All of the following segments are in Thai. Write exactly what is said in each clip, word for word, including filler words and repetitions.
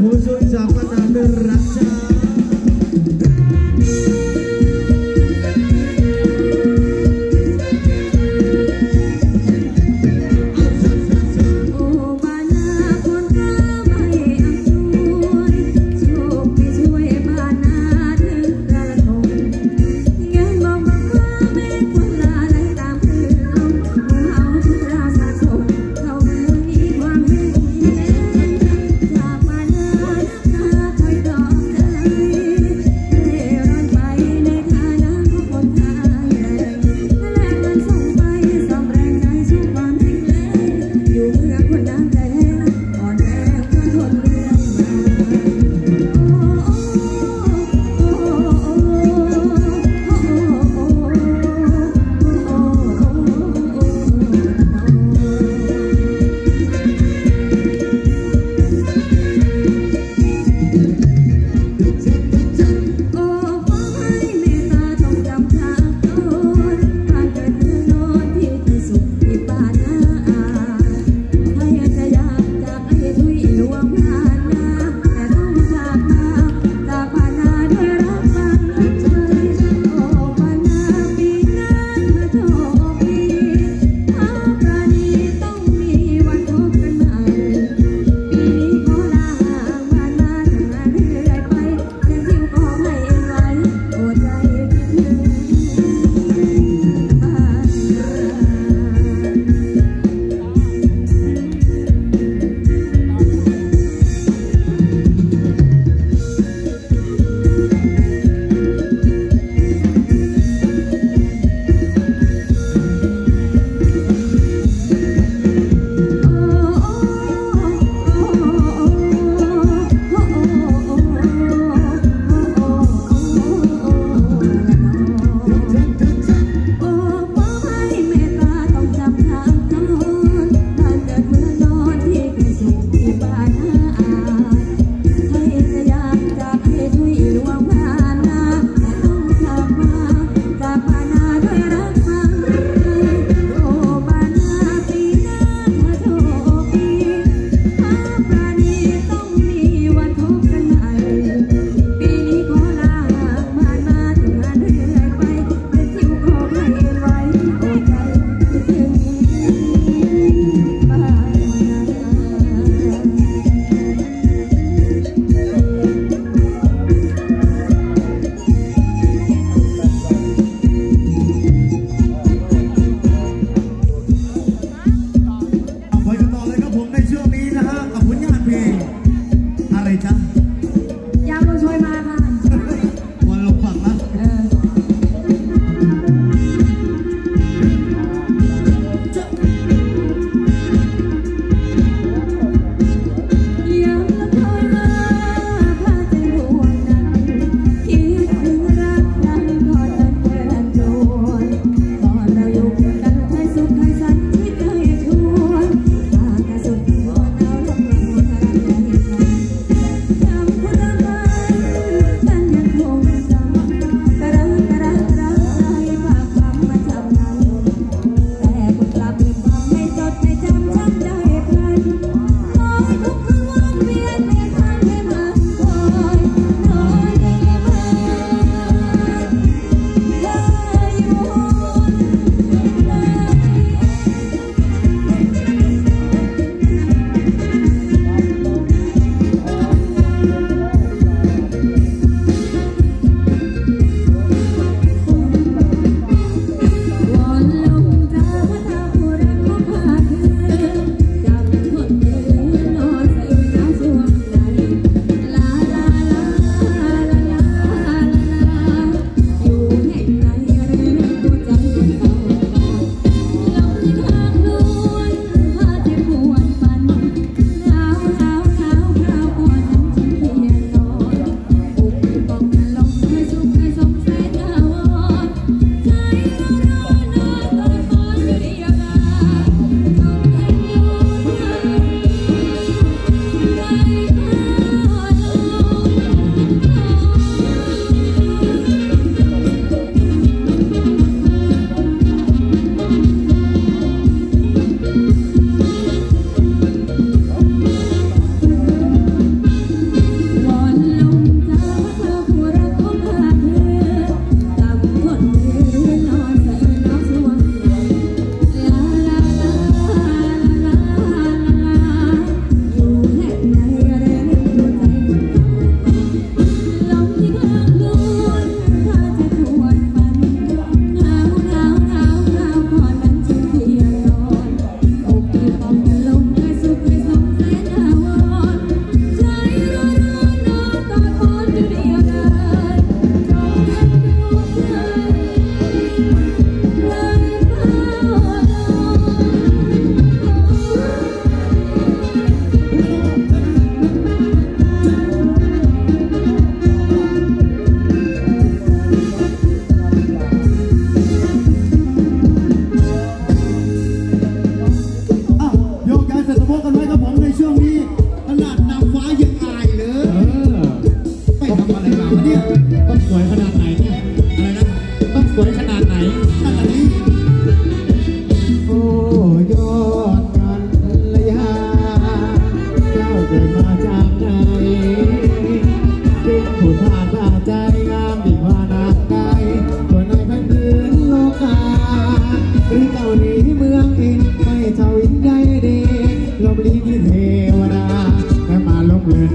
khusus sahabat neraca. Hãy subscribe cho kênh Ghiền Mì Gõ để không bỏ lỡ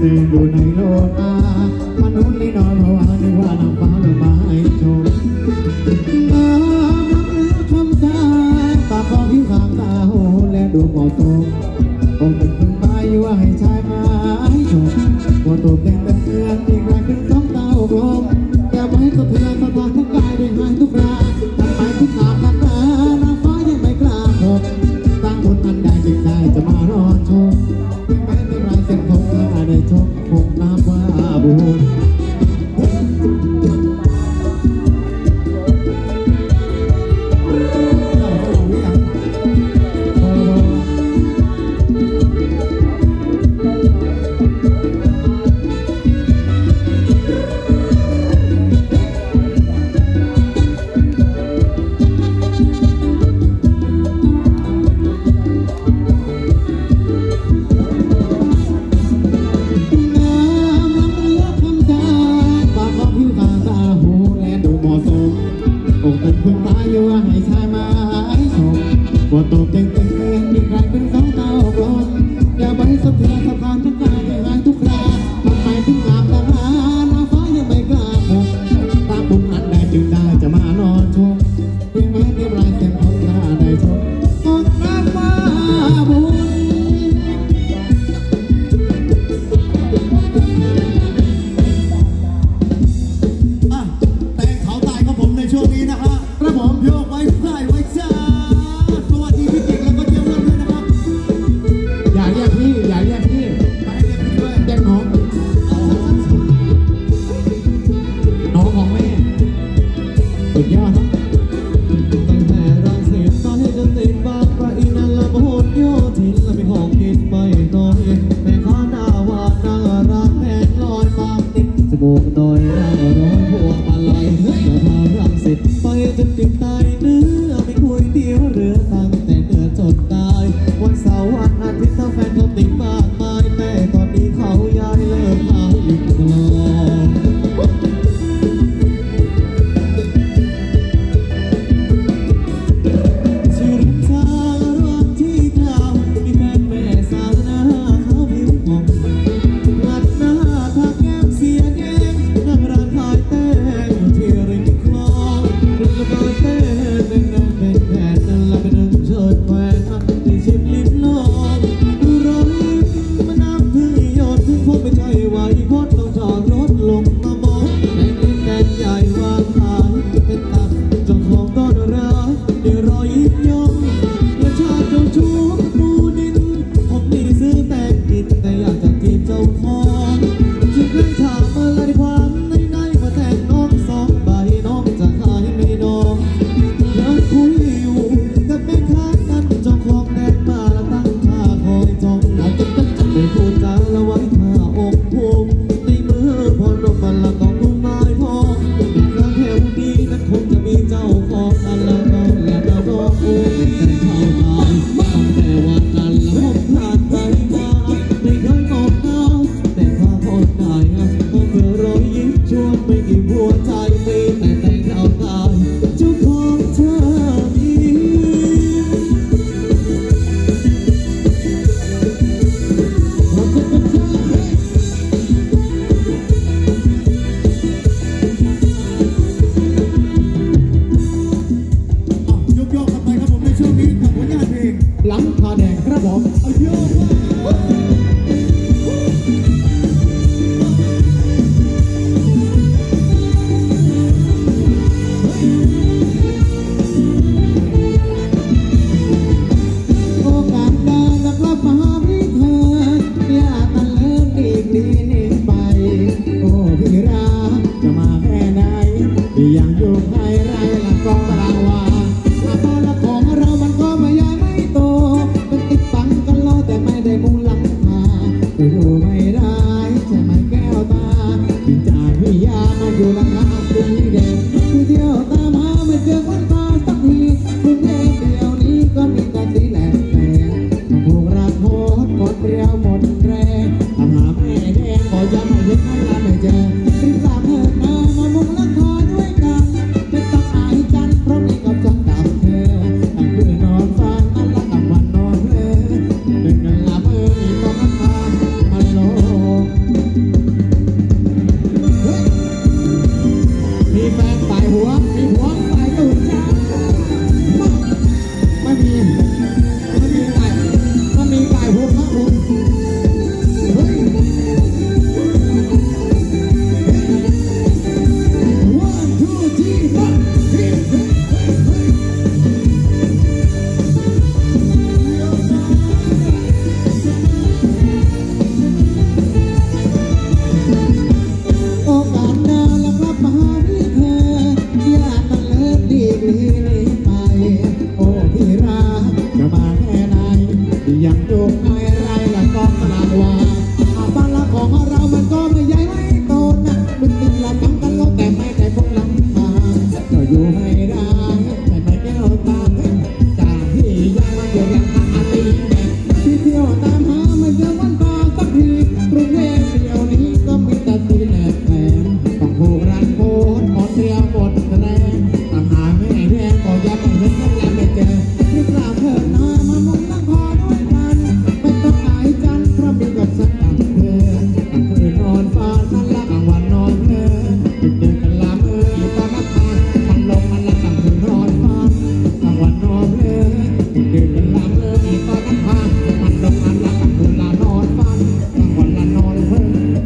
เดินอยู่ในโลกตามนุษย์นี่นอนเพราะว่านึกว่านางฟ้าลงมาให้ชมงามชมตาตาพอผิวขาวตาโหและดูเหมาะสมคงเป็นพึ่งไม้ว่าให้ชายมาให้ชมว่าตัวเต็งเป็นเพื่อนที่กลายเป็นสองเต้ากลมอย่าไว้สะเทือนสะท้านทั้งกายได้หายทุกราทำไมทุกขามนักหนานางฟ้ายังไม่กล้าพบตั้งบนอันใดจึงได้จะมารอชมถึงแม้ไม่ไรเส้นผมถ้าได้ชมคงน้ำว่าบุญว่าตัวเต็งเต็งเต็งมีใครเป็นสองเต้ากลมอย่าไปสะเทือนสะท้านทั้ง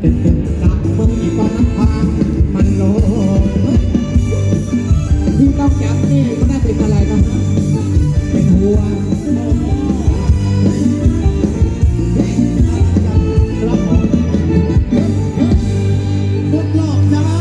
เป็นตึกกลับเมืองอีกกว่าน้ำพางมันโลที่ต้องจับนี่ก็น่าเป็นอะไรนะเป็นหัวครับผมกดหลอกจ้า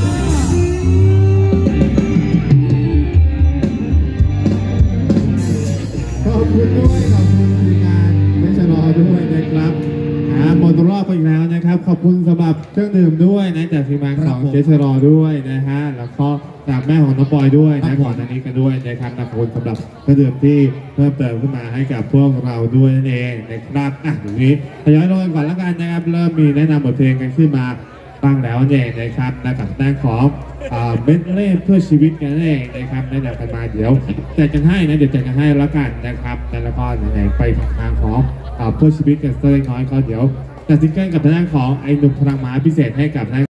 ขอบคุณด้วยขอบคุณทีมงานไม่ชะลอด้วยนะครับอ่าหมดรอบไปอีกแล้วนะครับขอบคุณสำหรับเครื่องดื่มด้วยนะจากทีมงานของเจชะลอด้วยนะฮะแล้วก็จากแม่ของน้องปอยด้วยนะก่อนอันนี้กันด้วยนะครับขอบคุณสำหรับเครื่องดื่มที่เพิ่มเติมขึ้นมาให้กับพวกเราด้วยนั่นเองนะครับอ่ะเดี๋ยวนี้ทยอยลงกันก่อนแล้วกันนะครับเริ่มมีแนะนำบทเพลงกันขึ้นมาบ้างแล้วนั่นเองนะครับนะกับด้านของเบนเล่เพื่อชีวิตกันนั่นเองนะครับแนะนำกันมาเดี๋ยวแจกกันให้นะเดี๋ยวแจกกันให้แล้วกันนะครับแล้วก็ไหนๆไปทางของเพื่อชีวิตกันสักเล็กน้อยก็เดี๋ยวจัดซิงเกิลกับทางด้านของไอ้หนุ่มพลังม้าพิเศษให้กับ